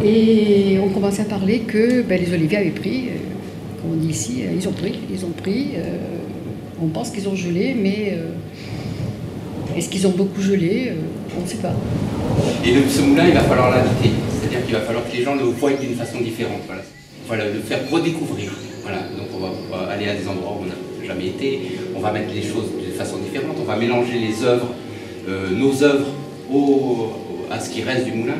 Et on commençait à parler que les oliviers avaient pris, comme on dit ici, ils ont pris. On pense qu'ils ont gelé, mais est-ce qu'ils ont beaucoup gelé? On ne sait pas. Et ce moulin, il va falloir l'habiter, c'est-à-dire qu'il va falloir que les gens le voient d'une façon différente. Voilà. Voilà, le faire redécouvrir. Voilà. Donc on va aller à des endroits où on n'a jamais été, on va mettre les choses de façon différente, on va mélanger les œuvres, nos œuvres à ce qui reste du moulin.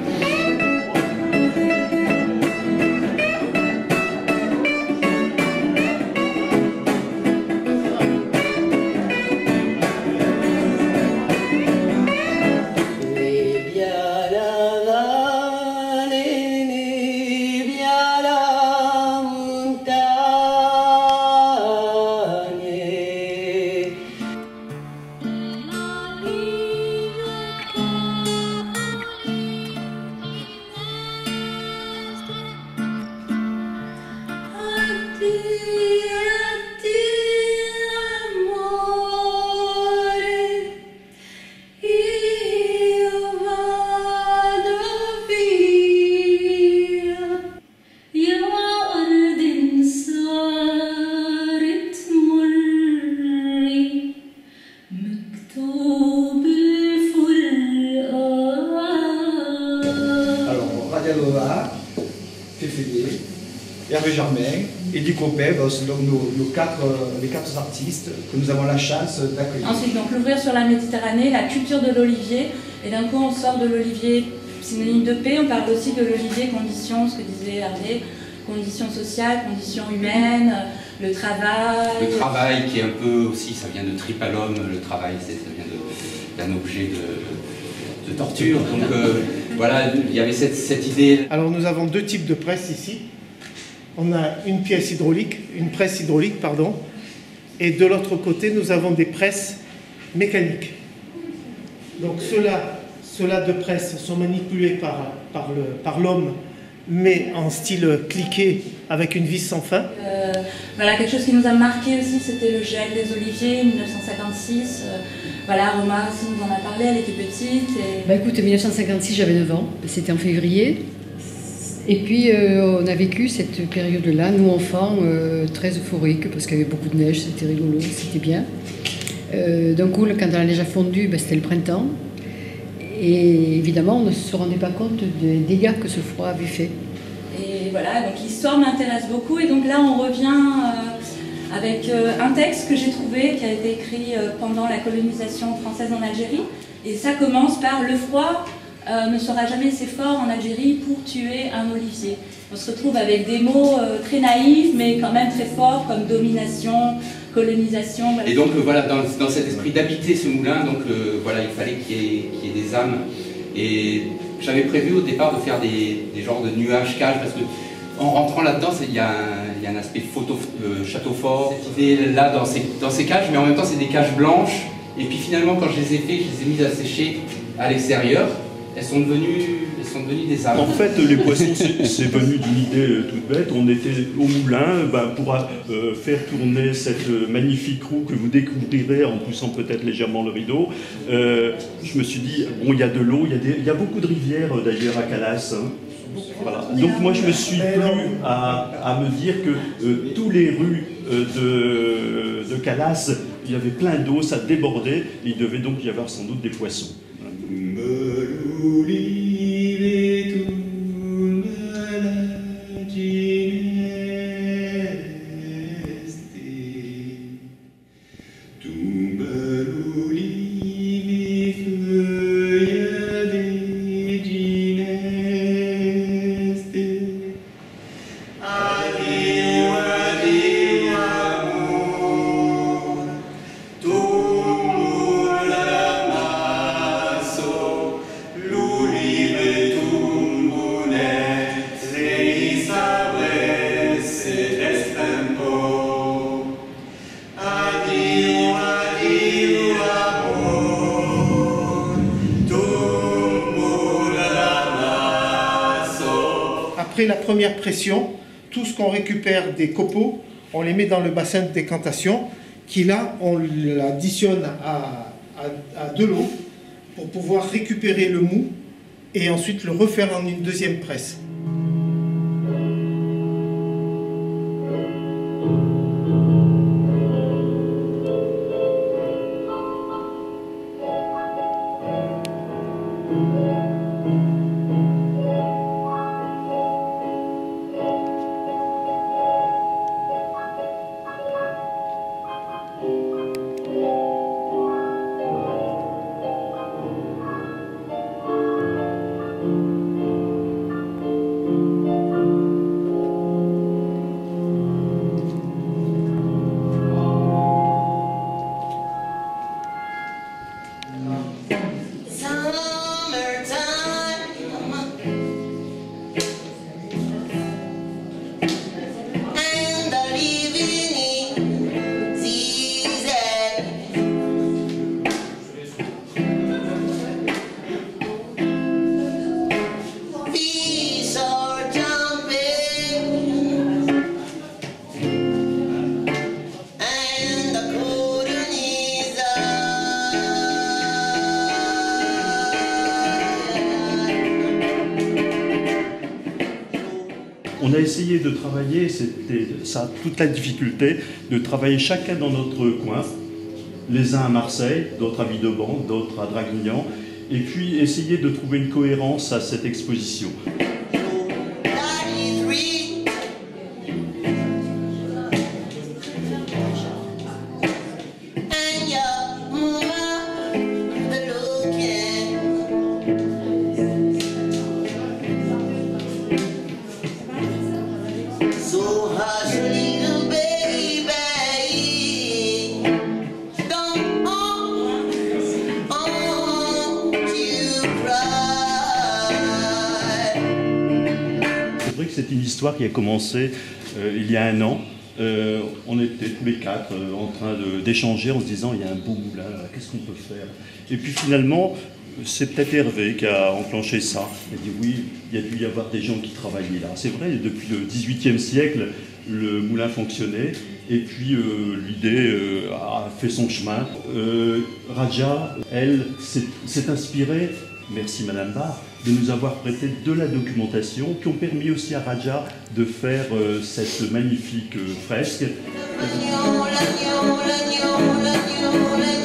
Hervé Germain, Eddie Copet, c'est donc les quatre artistes que nous avons la chance d'accueillir. Ensuite, donc l'ouvrir sur la Méditerranée, la culture de l'olivier, et d'un coup on sort de l'olivier synonyme de paix, on parle aussi de l'olivier conditions, ce que disait Hervé, conditions sociales, conditions humaines, le travail. Le travail qui est un peu aussi, ça vient de tripalum, le travail ça vient d'un objet de torture, donc voilà, il y avait cette idée. Alors nous avons deux types de presse ici. On a une presse hydraulique, pardon, et de l'autre côté, nous avons des presses mécaniques. Donc ceux-là de presse sont manipulés par l'homme, mais en style cliqué avec une vis sans fin. Voilà, quelque chose qui nous a marqué aussi, c'était le gel des oliviers, 1956. Voilà, Roma aussi nous en a parlé, elle était petite. Et... écoute, 1956, j'avais 9 ans, c'était en février. Et puis on a vécu cette période-là, nous enfants, très euphoriques, parce qu'il y avait beaucoup de neige, c'était rigolo, c'était bien. D'un coup, quand la neige a fondu, c'était le printemps. Et évidemment, on ne se rendait pas compte des dégâts que ce froid avait fait. Et voilà, donc l'histoire m'intéresse beaucoup. Et donc là, on revient avec un texte que j'ai trouvé, qui a été écrit pendant la colonisation française en Algérie. Et ça commence par « Le froid ne sera jamais assez fort en Algérie pour tuer un olivier ». On se retrouve avec des mots très naïfs, mais quand même très forts, comme domination, colonisation. Voilà. Et donc voilà, dans cet esprit d'habiter ce moulin, donc voilà, il fallait qu'il y ait des âmes. Et j'avais prévu au départ de faire des genres de nuages-cages, parce que en rentrant là-dedans, il y a un aspect photo, château fort, cette idée-là dans ces cages, mais en même temps c'est des cages blanches. Et puis finalement, quand je les ai fait, je les ai mises à sécher à l'extérieur. Elles sont devenues des âmes. En fait, les poissons, c'est venu d'une idée toute bête. On était au moulin pour faire tourner cette magnifique roue que vous découvrirez en poussant peut-être légèrement le rideau. Je me suis dit, bon, il y a de l'eau, il y a beaucoup de rivières d'ailleurs à Calas. Hein. Voilà. Donc moi, je me suis plu à me dire que tous les rues de Calas, il y avait plein d'eau, ça débordait. Il devait donc y avoir sans doute des poissons. Après la première pression, tout ce qu'on récupère des copeaux, on les met dans le bassin de décantation, qui là, on l'additionne à de l'eau pour pouvoir récupérer le mou et ensuite le refaire en une deuxième presse. On a essayé de travailler, c'était ça toute la difficulté, de travailler chacun dans notre coin, les uns à Marseille, d'autres à Villeurbanne, d'autres à Draguignan, et puis essayer de trouver une cohérence à cette exposition. C'est une histoire qui a commencé il y a un an. On était tous les quatre en train d'échanger en se disant il y a un beau moulin, qu'est-ce qu'on peut faire? Et puis finalement, c'est peut-être Hervé qui a enclenché ça. Il a dit oui, il y a dû y avoir des gens qui travaillaient là. C'est vrai, depuis le XVIIIe siècle, le moulin fonctionnait. Et puis l'idée a fait son chemin. Raja, elle, s'est inspirée, merci Madame Barre, de nous avoir prêté de la documentation qui ont permis aussi à Raja de faire cette magnifique fresque.